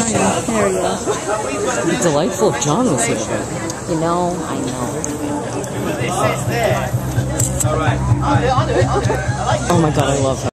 There we go. It'd be delightful if John was here. You know, I know. Oh my god, I love her.